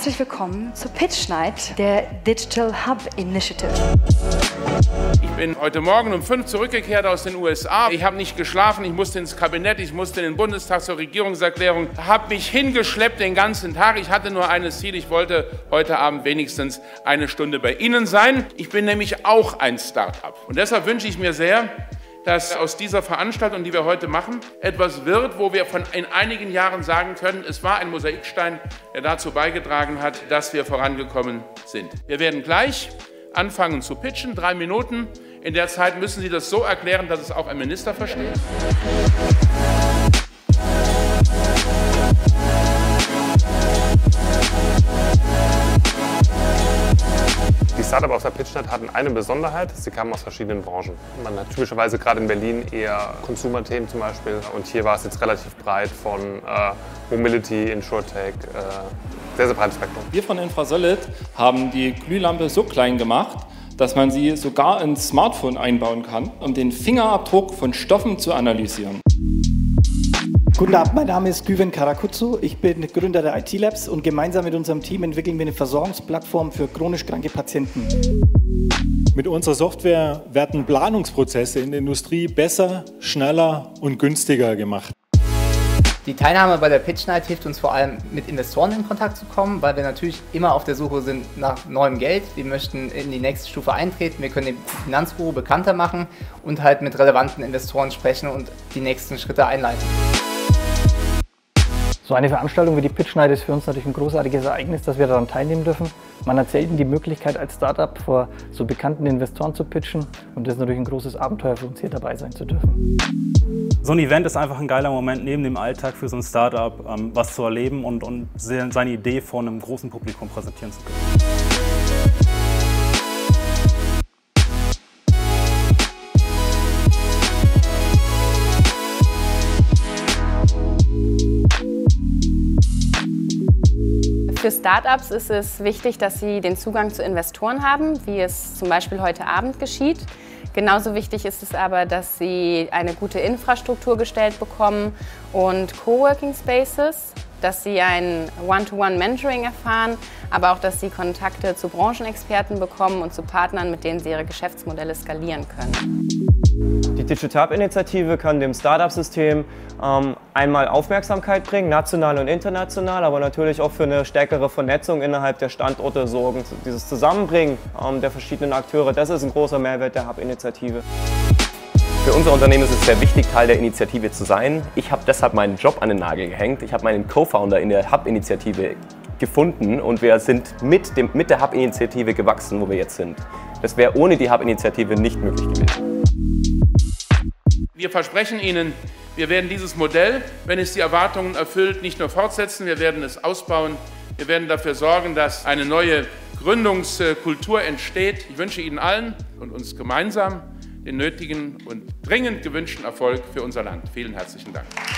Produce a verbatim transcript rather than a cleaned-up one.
herzlich willkommen zur Pitch Night der Digital Hub Initiative. Ich bin heute Morgen um fünf zurückgekehrt aus den U S A. Ich habe nicht geschlafen, ich musste ins Kabinett, ich musste in den Bundestag zur Regierungserklärung, habe mich hingeschleppt den ganzen Tag. Ich hatte nur eines Ziel, ich wollte heute Abend wenigstens eine Stunde bei Ihnen sein. Ich bin nämlich auch ein Start-up. Und deshalb wünsche ich mir sehr, dass aus dieser Veranstaltung, die wir heute machen, etwas wird, wo wir von in einigen Jahren sagen können, es war ein Mosaikstein, der dazu beigetragen hat, dass wir vorangekommen sind. Wir werden gleich anfangen zu pitchen, drei Minuten. In der Zeit müssen Sie das so erklären, dass es auch ein Minister versteht. Die Startup auf der Pitch Night hatten eine Besonderheit, sie kamen aus verschiedenen Branchen. Man hat typischerweise gerade in Berlin eher Consumer-Themen zum Beispiel und hier war es jetzt relativ breit von äh, Mobility, Insurtech, äh, sehr, sehr breites Spektrum. Wir von Infrasolid haben die Glühlampe so klein gemacht, dass man sie sogar ins Smartphone einbauen kann, um den Fingerabdruck von Stoffen zu analysieren. Guten Abend, mein Name ist Güven Karakutsu, ich bin Gründer der I T Labs und gemeinsam mit unserem Team entwickeln wir eine Versorgungsplattform für chronisch kranke Patienten. Mit unserer Software werden Planungsprozesse in der Industrie besser, schneller und günstiger gemacht. Die Teilnahme bei der Pitch Night hilft uns vor allem, mit Investoren in Kontakt zu kommen, weil wir natürlich immer auf der Suche sind nach neuem Geld. Wir möchten in die nächste Stufe eintreten, wir können den Finanzguru bekannter machen und halt mit relevanten Investoren sprechen und die nächsten Schritte einleiten. So eine Veranstaltung wie die Pitch Night ist für uns natürlich ein großartiges Ereignis, dass wir daran teilnehmen dürfen. Man hat selten die Möglichkeit, als Startup vor so bekannten Investoren zu pitchen und das ist natürlich ein großes Abenteuer für uns, hier dabei sein zu dürfen. So ein Event ist einfach ein geiler Moment neben dem Alltag für so ein Startup, ähm, was zu erleben und, und seine Idee vor einem großen Publikum präsentieren zu können. Für Startups ist es wichtig, dass sie den Zugang zu Investoren haben, wie es zum Beispiel heute Abend geschieht. Genauso wichtig ist es aber, dass sie eine gute Infrastruktur gestellt bekommen und Coworking Spaces, dass sie ein One-to-One-Mentoring erfahren, aber auch, dass sie Kontakte zu Branchenexperten bekommen und zu Partnern, mit denen sie ihre Geschäftsmodelle skalieren können. Die Digital Hub Initiative kann dem Startup-System ähm, einmal Aufmerksamkeit bringen, national und international, aber natürlich auch für eine stärkere Vernetzung innerhalb der Standorte sorgen. Dieses Zusammenbringen ähm, der verschiedenen Akteure, das ist ein großer Mehrwert der Hub Initiative. Für unser Unternehmen ist es sehr wichtig, Teil der Initiative zu sein. Ich habe deshalb meinen Job an den Nagel gehängt. Ich habe meinen Co-Founder in der Hub Initiative gefunden und wir sind mit, dem, mit der Hub Initiative gewachsen, wo wir jetzt sind. Das wäre ohne die Hub Initiative nicht möglich gewesen. Wir versprechen Ihnen, wir werden dieses Modell, wenn es die Erwartungen erfüllt, nicht nur fortsetzen, wir werden es ausbauen. Wir werden dafür sorgen, dass eine neue Gründungskultur entsteht. Ich wünsche Ihnen allen und uns gemeinsam den nötigen und dringend gewünschten Erfolg für unser Land. Vielen herzlichen Dank.